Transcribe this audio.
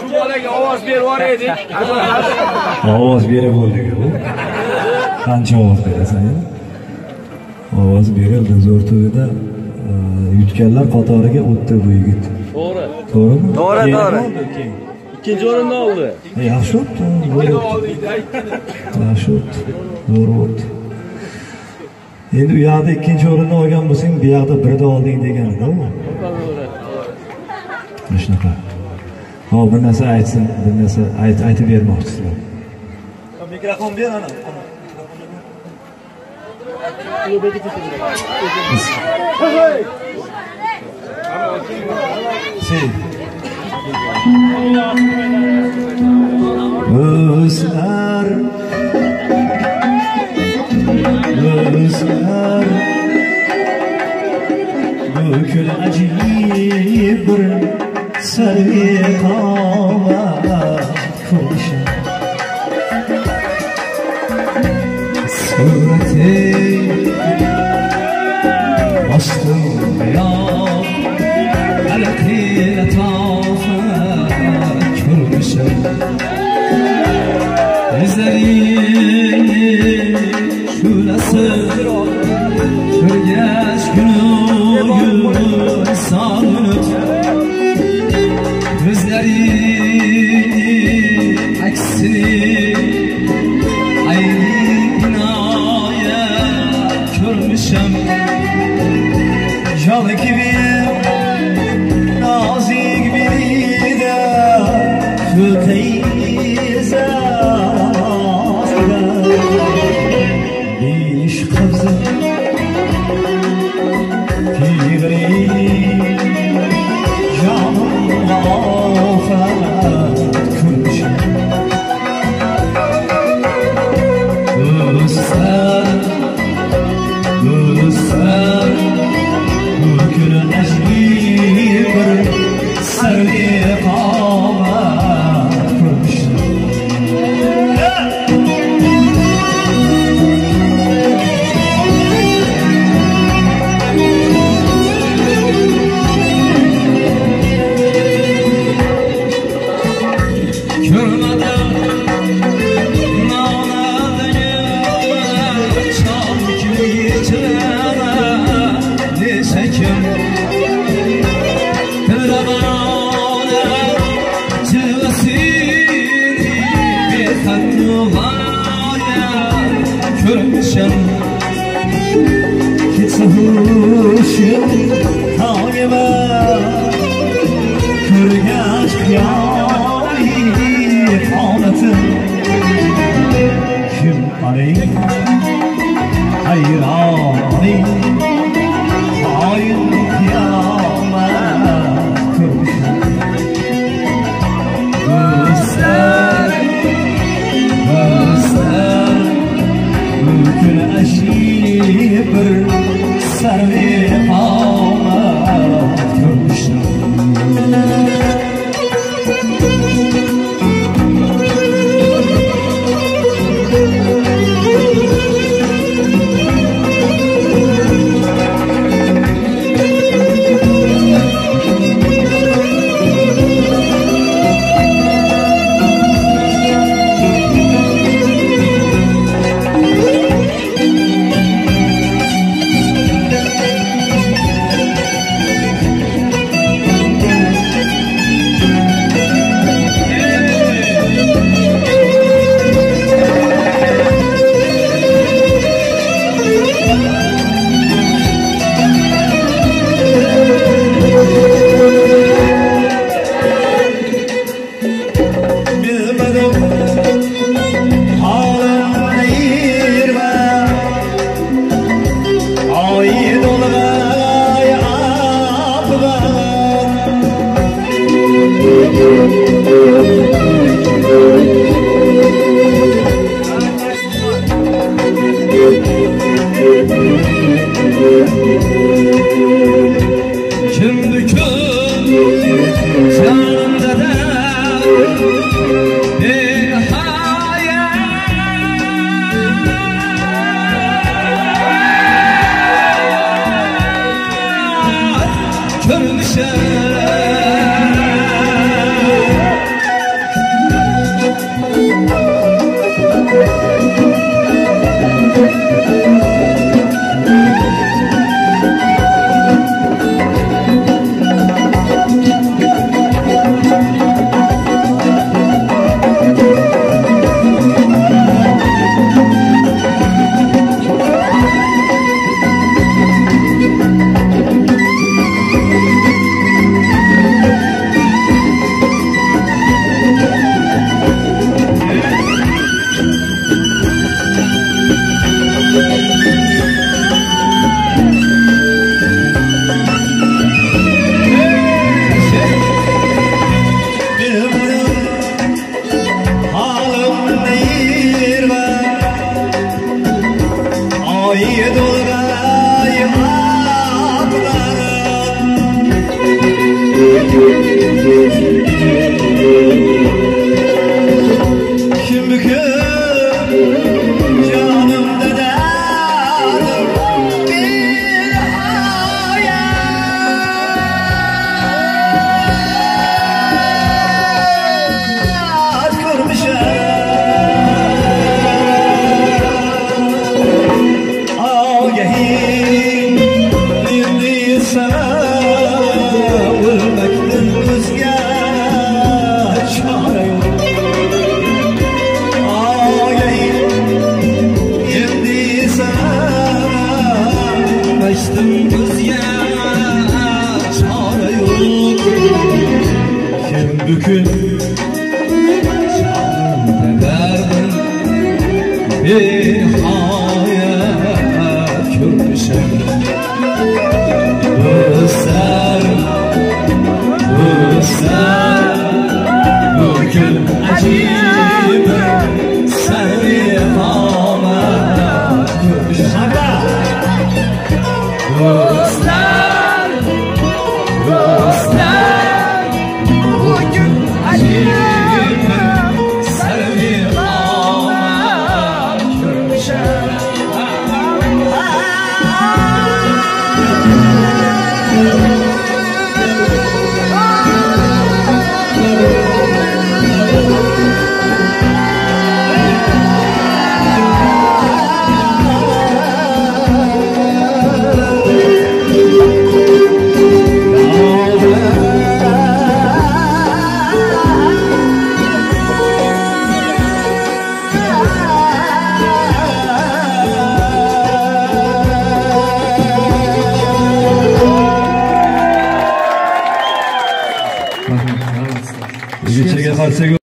Şu bolaga ovoz berib yuboraylik. Ovoz berib bo'ldi-ku. Qancha ovoz berasan endi? Ovoz berildi zo'r to'yda yutganlar qatoriga o'tdi bu yigit. To'g'ri. To'g'rimi? To'g'ri. Ikkinchi o'rinni oldi. Yaxshi o'tdi. Yaxshi o'tdi. Zo'r o'tdi. Endi u yoqda ikkinchi o'rinni olgan bo'lsang, bu yoqda birda olding deganida u. Shunaqa. Hop, bir narsa aytsin, bir narsa aytib bermoqchisizlar. Mikrofon ber ana. Özler Bükül acıyip bir sevdalar kurşun Sureti bastım ya Aletiyle tafet kurşun Yüzleri şurası Kırgeç günü sanıp Yüzleri aksini Aynı inaya körmüşüm Jal gibi nazik biri de Köteyze İş kabzı Tigri Canım afet kırmışım Özler Bükül necmi bir serli kamet kırmışım Huşum kalbime Kırgaç kıyali kanatım Kim arayın hayranım Hain kıyamet kırmışım Gözler Mümkün eşi bir servi kamet kırmışım nihayet köşem Özler, bugün acıyım seni nihayet köşem Özler, bugün acıyım seni nihayet köşem Geçe qarsak